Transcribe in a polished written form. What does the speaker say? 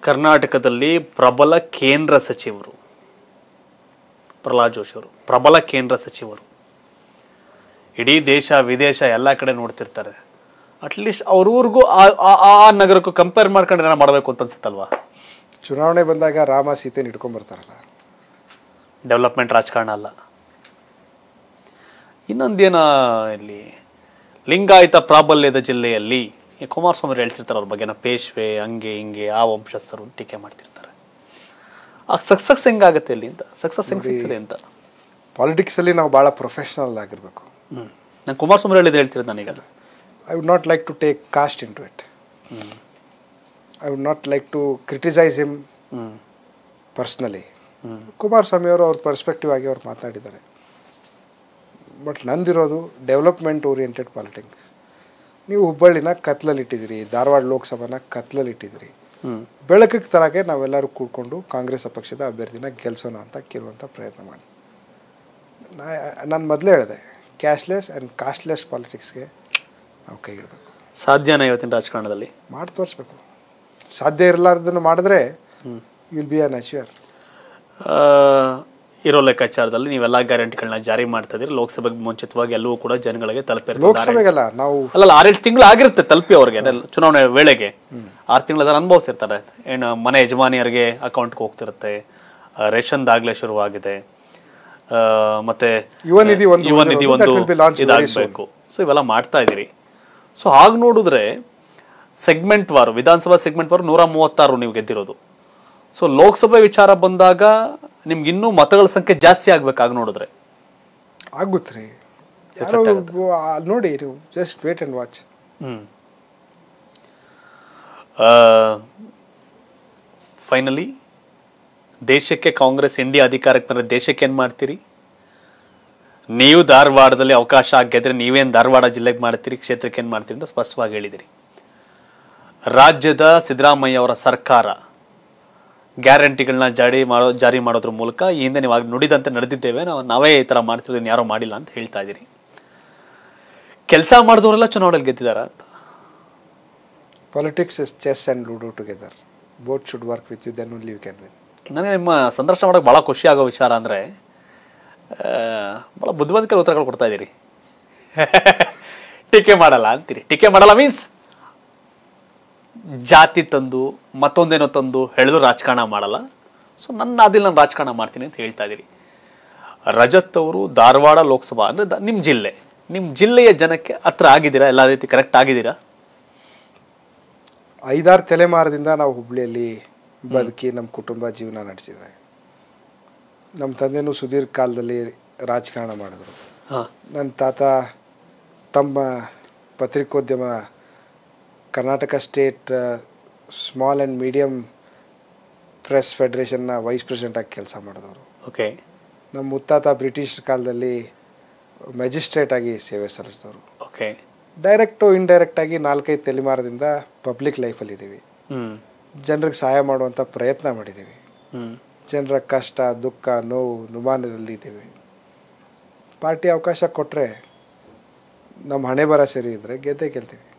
ಕರ್ನಾಟಕದಲ್ಲಿ ಪ್ರಬಲ ಕೇಂದ್ರ ಸಚಿವರು ಪ್ರಹ್ಲಾದ್ ಜೋಶಿ ಅವರು ಪ್ರಬಲ ಕೇಂದ್ರ ಸಚಿವರು ಇಡೀ ದೇಶ ವಿದೇಶ ಎಲ್ಲ ಕಡೆ ನೋಡ್ತಿರ್ತಾರೆ. ಅಟ್ಲೀಸ್ಟ್ ಅವ್ರೂರ್ಗೂ ಆ ನಗರಕ್ಕೂ ಕಂಪೇರ್ ಮಾಡ್ಕೊಂಡು ಏನಾರ ಮಾಡಬೇಕು ಅಂತ ಅನ್ಸುತ್ತಲ್ವಾ? ಚುನಾವಣೆ ಬಂದಾಗ ರಾಮ ಸೀತೆ ಹಿಡ್ಕೊಂಡ್ ಬರ್ತಾರಲ್ಲ, ಡೆವಲಪ್ಮೆಂಟ್ ರಾಜಕಾರಣ ಅಲ್ಲ. ಇನ್ನೊಂದೇನ ಇಲ್ಲಿ ಲಿಂಗಾಯತ ಪ್ರಾಬಲ್ಯದ ಜಿಲ್ಲೆಯಲ್ಲಿ ಕುಮಾರಸ್ವಾಮಿ ಹೇಳ್ತಿರ್ತಾರೆ ಅವ್ರ ಬಗ್ಗೆ ಪೇಶ್ವೆ ಹಂಗೆ ಹಿಂಗೆ ಆ ವಂಶಸ್ಥರು ಟೀಕೆ ಮಾಡ್ತಿರ್ತಾರೆ. ಆ ಸಕ್ಸಸ್ ಹೆಂಗಾಗತ್ತೆ ಅಲ್ಲಿ ಅಂತ, ಸಕ್ಸಸ್ ಹೆಂಗ್ ಸಿಗ್ತದೆ ಅಂತ. ಪಾಲಿಟಿಕ್ಸ್ ಅಲ್ಲಿ ನಾವು ಬಹಳ ಪ್ರೊಫೆಷನಲ್ ಆಗಿರ್ಬೇಕು. ನಾನು ಕುಮಾರಸ್ವಾಮಿ ಹೇಳಿದ್ರೆ ಹೇಳ್ತಿರೋದು ನಾನೀಗ. I would not like to take caste into it. I would not like to criticise him personally. Kumaraswamy ಅವರು ಅವ್ರ ಪರ್ಸ್ಪೆಕ್ಟಿವ್ ಆಗಿ ಅವ್ರು ಮಾತಾಡಿದ್ದಾರೆ. ಬಟ್ ನಂದಿರೋದು ಡೆವಲಪ್ಮೆಂಟ್ ಓರಿಯೆಂಟೆಡ್ ಪಾಲಿಟಿಕ್ಸ್. ನೀವು ಹುಬ್ಬಳ್ಳಿನ ಕತ್ಲಲ್ಲಿಟ್ಟಿದ್ದೀರಿ, ಧಾರವಾಡ ಲೋಕಸಭಾನ ಕತ್ಲಲ್ಲಿಟ್ಟಿದ್ದೀರಿ. ಬೆಳಕಿಗೆ ತರಕ್ಕೆ ನಾವೆಲ್ಲರೂ ಕೂಡ್ಕೊಂಡು ಕಾಂಗ್ರೆಸ್ ಪಕ್ಷದ ಅಭ್ಯರ್ಥಿನ ಗೆಲ್ಸೋಣ ಅಂತ ಕೇಳುವಂಥ ಪ್ರಯತ್ನ ಮಾಡಿ. ನಾನು ಮೊದಲೇ ಹೇಳಿದೆ, ಕ್ಯಾಶ್ಲೆಸ್ ಆ್ಯಂಡ್ ಕಾಸ್ಟ್ಲೆಸ್ ಪಾಲಿಟಿಕ್ಸ್ಗೆ ನಾವು ಕೈಗಿಡಬೇಕು. ಸಾಧ್ಯನಾ ಇವತ್ತಿನ ರಾಜಕಾರಣದಲ್ಲಿ? ಮಾಡಿ ತೋರಿಸ್ಬೇಕು. ಸಾಧ್ಯ ಇರಲಾರ್ದನ್ನು ಮಾಡಿದ್ರೆ ವಿಲ್ ಬಿ ಅನ್ ಅಚೀವರ್. ಇರೋ ಲೆಕ್ಕಾಚಾರದಲ್ಲಿ ನೀವೆಲ್ಲ ಗ್ಯಾರಂಟಿಗಳನ್ನ ಜಾರಿ ಮಾಡ್ತಾ ಇದ್ದೀರಿ. ಲೋಕಸಭೆಗೆ ಮುಂಚಿತವಾಗಿ ಎಲ್ಲವೂ ಕೂಡ ಜನಗಳಿಗೆ ತಲುಪಿರ್ತಾರೆ. ಲೋಕಸಭೆಗೆಲ್ಲ ನಾವು ಅಲ್ಲ 6 ತಿಂಗಳು ಆಗಿರುತ್ತೆ ತಲುಪಿ ಅವ್ರಿಗೆ. ಚುನಾವಣೆ ವೇಳೆಗೆ 6 ತಿಂಗಳ ಅನುಭವಿಸಿರ್ತಾರೆ. ಏನು ಮನೆ ಯಜಮಾನಿಯರಿಗೆ ಅಕೌಂಟ್ಗೆ ಹೋಗ್ತಿರುತ್ತೆ, ರೇಷನ್ ದಾಗ್ಲೆ ಶುರುವಾಗಿದೆ, ಮತ್ತೆ ಯುವ ನಿಧಿ ಒಂದು ಇದಾಗಬೇಕು. ಸೊ ಇವೆಲ್ಲ ಮಾಡ್ತಾ ಇದ್ದೀರಿ. ಸೊ ಹಾಗೆ ನೋಡಿದ್ರೆ ಸೆಗ್ಮೆಂಟ್ ವಾರು, ವಿಧಾನಸಭಾ ಸೆಗ್ಮೆಂಟ್ ವಾರು 136 ನೀವು ಗೆದ್ದಿರೋದು. ಸೊ ಲೋಕಸಭೆ ವಿಚಾರ ಬಂದಾಗ ನಿಮ್ಗೆ ಇನ್ನೂ ಮತಗಳ ಸಂಖ್ಯೆ ಜಾಸ್ತಿ ಆಗ್ಬೇಕಾಗಿ ನೋಡಿದ್ರೆ ಆಗುತ್ತ್ರಿ. ಯಾರೋ ನೋಡಿ, ನೀವು just wait and watch. Finally ದೇಶಕ್ಕೆ ಕಾಂಗ್ರೆಸ್ ಇಂಡಿಯಾ ಅಧಿಕಾರಕ್ಕೆ ಬಂದರೆ ದೇಶಕ್ಕೆ ಏನು ಮಾಡ್ತೀರಿ? ನೀವು ಧಾರವಾಡದಲ್ಲಿ ಅವಕಾಶ ಆಗಿದ್ರೆ ನೀವೇನು ಧಾರವಾಡ ಜಿಲ್ಲೆಗೆ ಮಾಡ್ತೀರಿ, ಕ್ಷೇತ್ರಕ್ಕೆ ಏನು ಮಾಡ್ತೀರಿ ಅಂತ ಸ್ಪಷ್ಟವಾಗಿ ಹೇಳಿದಿರಿ. ರಾಜ್ಯದ ಸಿದ್ದರಾಮಯ್ಯ ಅವರ ಸರ್ಕಾರ ಗ್ಯಾರಂಟಿಗಳನ್ನ ಜಾರಿ ಮಾಡೋದ್ರ ಮೂಲಕ ಈ ಹಿಂದೆ ನೀವು ನುಡಿದಂತೆ ನಡೆದಿದ್ದೇವೆ, ನಾವೇ ಈ ಥರ ಮಾಡ್ತಿರೋದು ಯಾರೋ ಮಾಡಿಲ್ಲ ಅಂತ ಹೇಳ್ತಾ ಇದ್ದೀರಿ. ಕೆಲಸ ಮಾಡಿದವರೆಲ್ಲ ಚುನಾವಣೆಯಲ್ಲಿ ಗೆದ್ದಿದ್ದಾರಾ ಅಂತ? Politics is chess and ludo together. Both should work with you, then only you can win. ನನಗೆ ನಿಮ್ಮ ಸಂದರ್ಶನ ಮಾಡೋಕ್ಕೆ ಭಾಳ ಖುಷಿ ಆಗೋ ವಿಚಾರ ಅಂದರೆ ಭಾಳ ಬುದ್ಧಿವಂತಿಕೆ ಉತ್ತರಗಳು ಕೊಡ್ತಾ ಇದ್ದೀರಿ. ಟೀಕೆ ಮಾಡಲ್ಲ ಅಂತೀರಿ. ಟೀಕೆ ಮಾಡಲ್ಲ ಮೀನ್ಸ್ ಜಾತಿ ತಂದು ಮತ್ತೊಂದೇನೋ ತಂದು ಹೇಳಿದ್ರು ರಾಜಕಾರಣ ಮಾಡಲ್ಲ. ಸೊ ನನ್ನ ಅದಿಲ್ಲ, ನಾನು ರಾಜಕಾರಣ ಮಾಡ್ತೀನಿ ಅಂತ ಹೇಳ್ತಾ ಇದ್ದೀರಿ. ರಜತ್ ಅವರು ಧಾರವಾಡ ಲೋಕಸಭಾ ಅಂದರೆ ನಿಮ್ಮ ಜಿಲ್ಲೆಯ ಜನಕ್ಕೆ ಹತ್ರ ಆಗಿದ್ದೀರಾ? ಎಲ್ಲ ರೀತಿ ಕರೆಕ್ಟ್ ಆಗಿದ್ದೀರಾ? 5-6 ತಲೆಮಾರದಿಂದ ನಾವು ಹುಬ್ಳಿಯಲ್ಲಿ ಬದುಕಿ ನಮ್ಮ ಕುಟುಂಬ ಜೀವನ ನಡೆಸಿದೆ. ನಮ್ಮ ತಂದೆನೂ ಸುದೀರ್ಘ ಕಾಲದಲ್ಲಿ ರಾಜಕಾರಣ ಮಾಡಿದ್ರು. ನನ್ನ ತಾತ ತಮ್ಮ ಪತ್ರಿಕೋದ್ಯಮ Karnataka state small and medium press ಫೆಡರೇಷನ್ನ ವೈಸ್ ಪ್ರೆಸಿಡೆಂಟಾಗಿ ಕೆಲಸ ಮಾಡಿದವರು. ಓಕೆ. ನಮ್ಮ ಮುತ್ತಾತ ಬ್ರಿಟಿಷ್ ಕಾಲದಲ್ಲಿ ಮ್ಯಾಜಿಸ್ಟ್ರೇಟ್ ಆಗಿ ಸೇವೆ ಸಲ್ಲಿಸಿದವರು. ಓಕೆ. ಡೈರೆಕ್ಟು ಇಂಡೈರೆಕ್ಟಾಗಿ 4-5 ತಲೆಮಾರದಿಂದ ಪಬ್ಲಿಕ್ ಲೈಫಲ್ಲಿದ್ದೀವಿ. ಜನರಿಗೆ ಸಹಾಯ ಮಾಡುವಂಥ ಪ್ರಯತ್ನ ಮಾಡಿದ್ದೀವಿ. ಜನರ ಕಷ್ಟ ದುಃಖ ನೋವು ನುಮಾನದಲ್ಲಿ ಇದ್ದೀವಿ. ಪಾರ್ಟಿ ಅವಕಾಶ ಕೊಟ್ಟರೆ ನಮ್ಮ ಹಣೆ ಬರ ಸರಿ ಇದ್ದರೆ ಗೆದ್ದೇ ಗೆಲ್ತೀವಿ.